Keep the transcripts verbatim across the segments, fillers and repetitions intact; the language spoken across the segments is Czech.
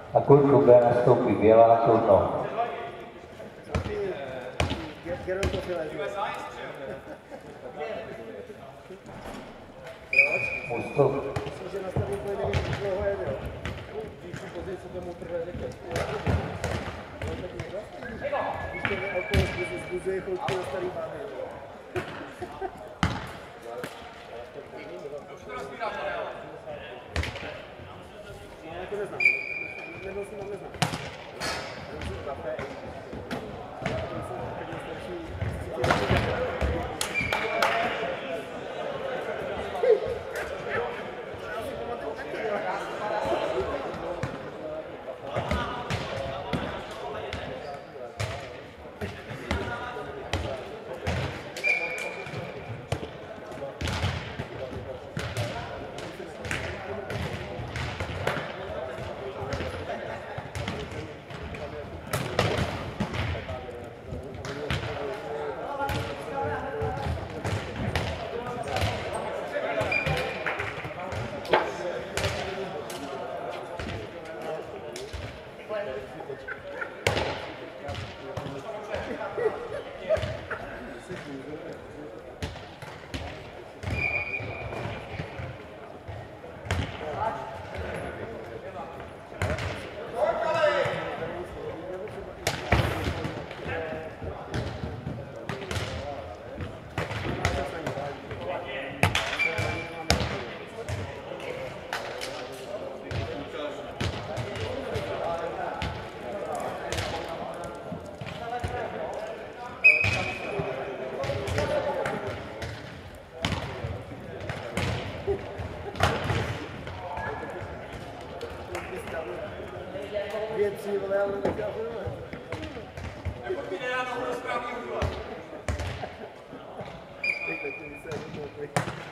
A kurku B nastoupí Bělá Turno. Mustup. Myslím, že nastaví úplně nevím, dlouho je, jo. Víš, pozici, co tomu trvá řekl. Když to je alkohol zbuzuje chvilku na starý bány, jo. Já to neznám. Nebyl jsem tam neznám. Já jsem kafe. Já jsem takový starší. Věcí, vole, ale tak já budu. Jako mi nedá nohu do správný úhla. Tak taky mi se to koupí.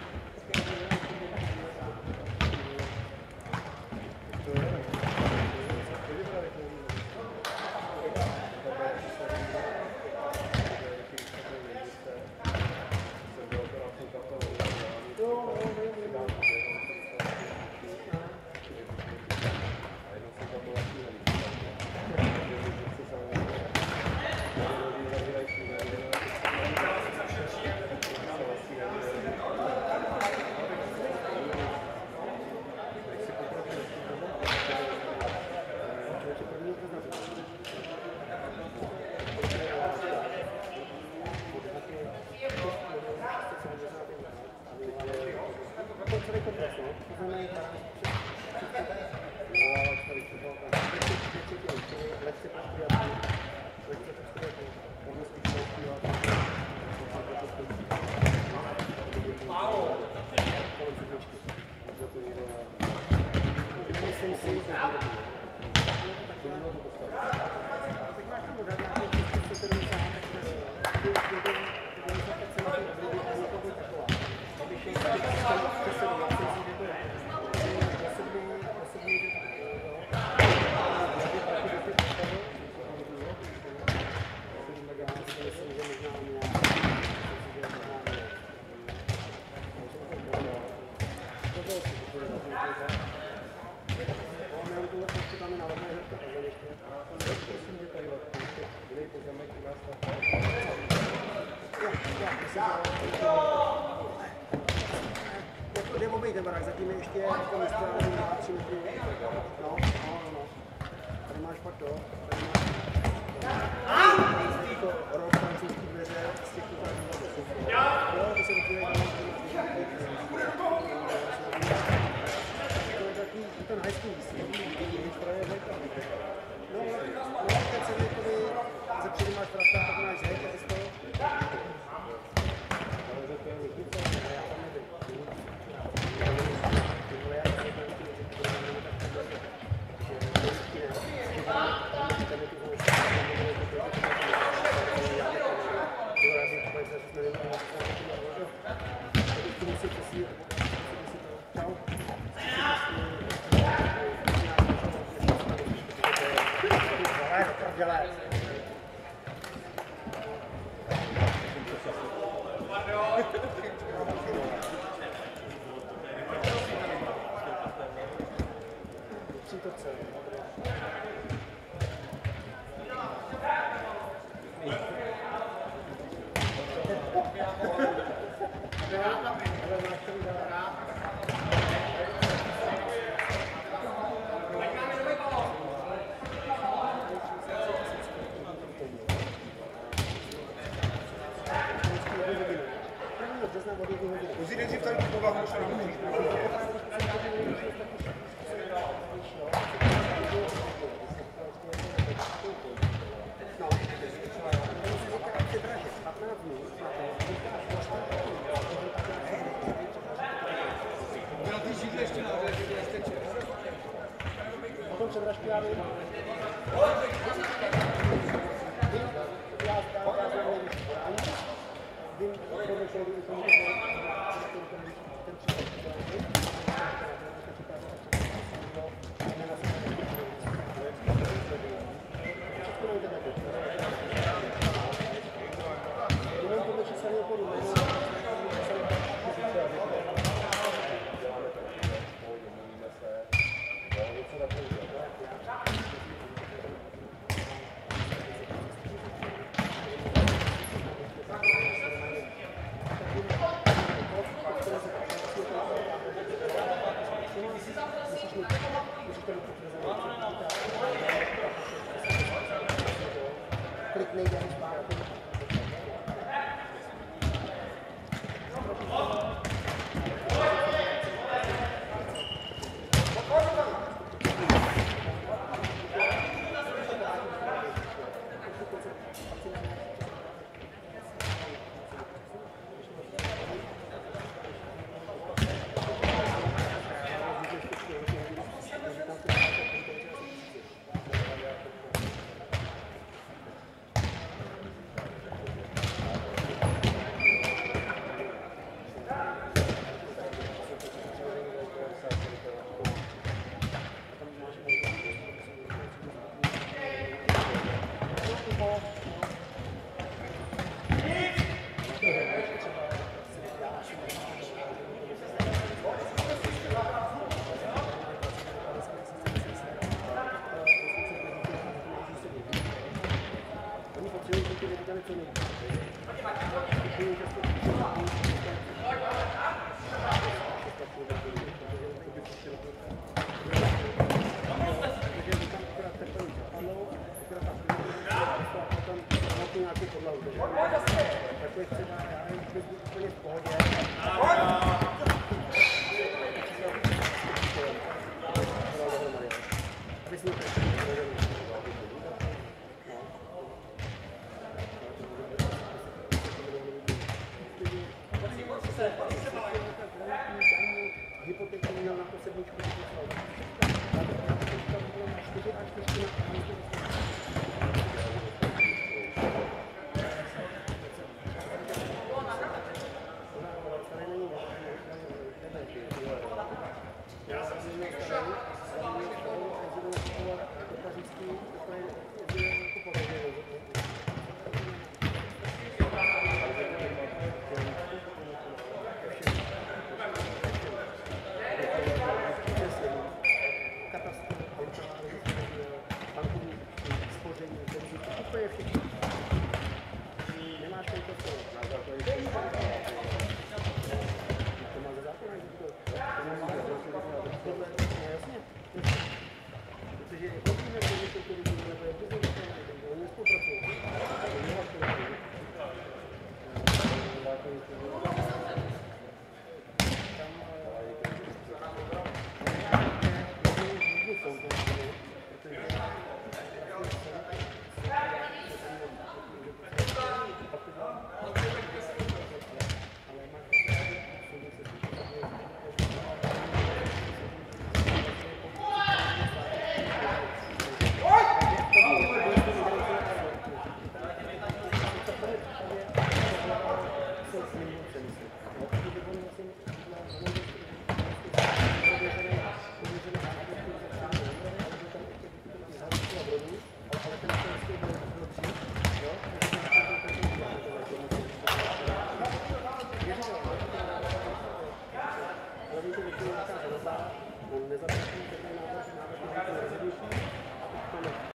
Jde obejít ten barák, zatím je ještě jako místo, ale má tři metry. No, no, no. Tady máš pak to. Tady máš jako rok francouzský dveře z těchto tady důvodů. Jo, to se doplňuje na to je takový, ten high school výsledný, který je hejka. No, no, teď se někovi ze předu máš prasta, tak máš hejka z toho. To Potom předražky já vím. Já znám nejvyšší brání. Vím, podle čeho vím, ten klik nejde ani zpátky.